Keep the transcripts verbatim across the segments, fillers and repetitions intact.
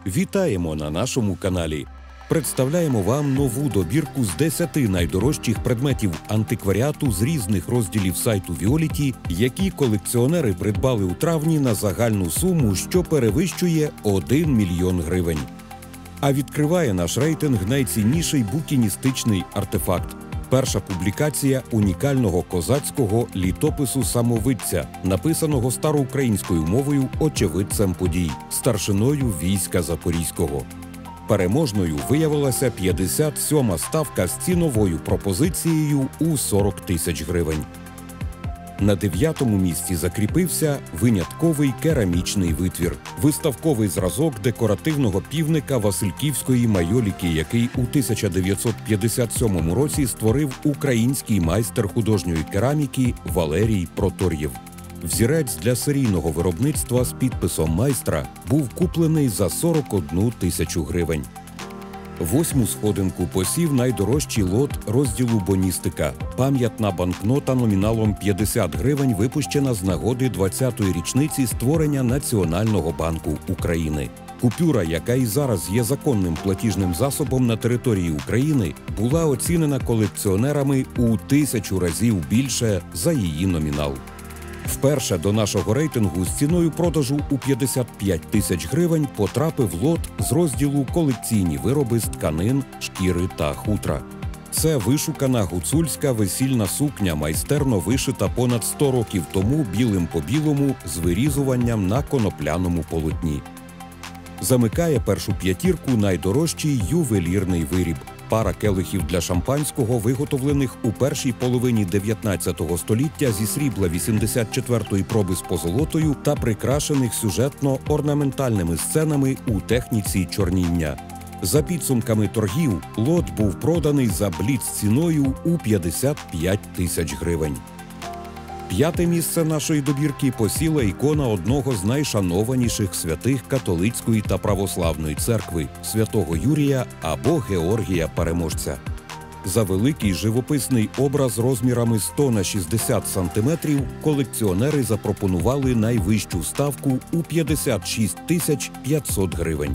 Вітаємо на нашому каналі! Представляємо вам нову добірку з десяти найдорожчих предметів антикваріату з різних розділів сайту Віоліті, які колекціонери придбали у травні на загальну суму, що перевищує один мільйон гривень. А відкриває наш рейтинг найцінніший букіністичний артефакт. Перша публікація унікального козацького літопису самовидця, написаного староукраїнською мовою очевидцем подій, старшиною війська Запорізького. Переможною виявилася п'ятдесят сьома ставка з ціновою пропозицією у сорок тисяч гривень. На дев'ятому місці закріпився винятковий керамічний витвір – виставковий зразок декоративного півника Васильківської майоліки, який у тисяча дев'ятсот п'ятдесят сьомому році створив український майстер художньої кераміки Валерій Протор'єв. Взірець для серійного виробництва з підписом майстра був куплений за сорок одну тисячу гривень. Восьму сходинку посів найдорожчий лот розділу «Боністика» – пам'ятна банкнота номіналом п'ятдесят гривень, випущена з нагоди двадцятої річниці створення Національного банку України. Купюра, яка і зараз є законним платіжним засобом на території України, була оцінена колекціонерами у тисячу разів більше за її номінал. Вперше до нашого рейтингу з ціною продажу у п'ятдесят п'ять тисяч гривень потрапив лот з розділу «Колекційні вироби з тканин, шкіри та хутра». Це вишукана гуцульська весільна сукня, майстерно вишита понад сто років тому білим по білому з вирізуванням на конопляному полотні. Замикає першу п'ятірку найдорожчий ювелірний виріб – пара келихів для шампанського, виготовлених у першій половині дев'ятнадцятого століття зі срібла вісімдесят четвертої проби з позолотою та прикрашених сюжетно-орнаментальними сценами у техніці чорніння. За підсумками торгів, лот був проданий за бліц-ціною у п'ятдесят п'ять тисяч гривень. П'яте місце нашої добірки посіла ікона одного з найшанованіших святих католицької та православної церкви – святого Юрія або Георгія Переможця. За великий живописний образ розмірами сто на шістдесят сантиметрів колекціонери запропонували найвищу ставку у п'ятдесят шість тисяч п'ятсот гривень.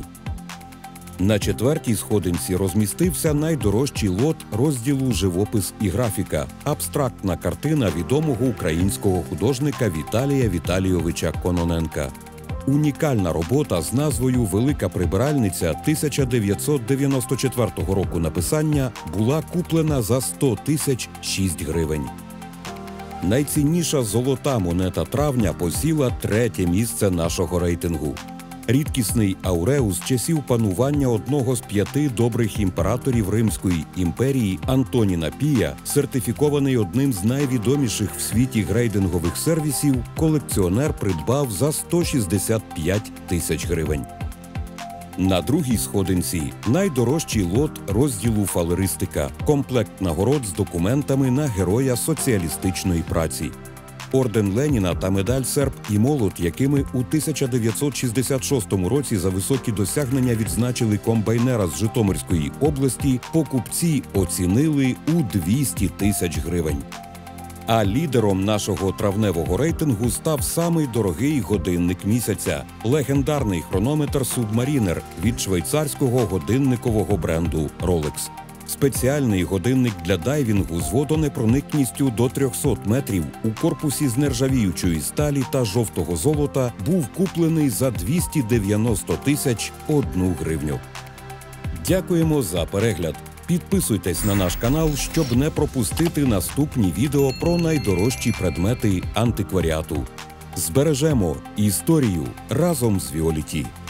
На четвертій сходинці розмістився найдорожчий лот розділу «Живопис і графіка» – абстрактна картина відомого українського художника Віталія Віталійовича Кононенка. Унікальна робота з назвою «Велика прибиральниця» тисяча дев'ятсот дев'яносто четвертого року написання була куплена за сто тисяч шість гривень. Найцінніша золота монета травня посіла третє місце нашого рейтингу. Рідкісний ауреус часів панування одного з п'яти добрих імператорів Римської імперії Антоніна Пія, сертифікований одним з найвідоміших в світі грейдингових сервісів, колекціонер придбав за сто шістдесят п'ять тисяч гривень. На другій сходинці найдорожчий лот розділу «Фалеристика» – комплект нагород з документами на героя соціалістичної праці. Орден Леніна та медаль «Серп і молот», якими у тисяча дев'ятсот шістдесят шостому році за високі досягнення відзначили комбайнера з Житомирської області, покупці оцінили у двісті тисяч гривень. А лідером нашого травневого рейтингу став самий дорогий годинник місяця – легендарний хронометр «Субмарінер» від швейцарського годинникового бренду Rolex. Спеціальний годинник для дайвінгу з водонепроникністю до трьохсот метрів у корпусі з нержавіючої сталі та жовтого золота був куплений за двісті дев'яносто тисяч одну гривню. Дякуємо за перегляд. Підписуйтесь на наш канал, щоб не пропустити наступні відео про найдорожчі предмети антикваріату. Збережемо історію разом з Віоліті.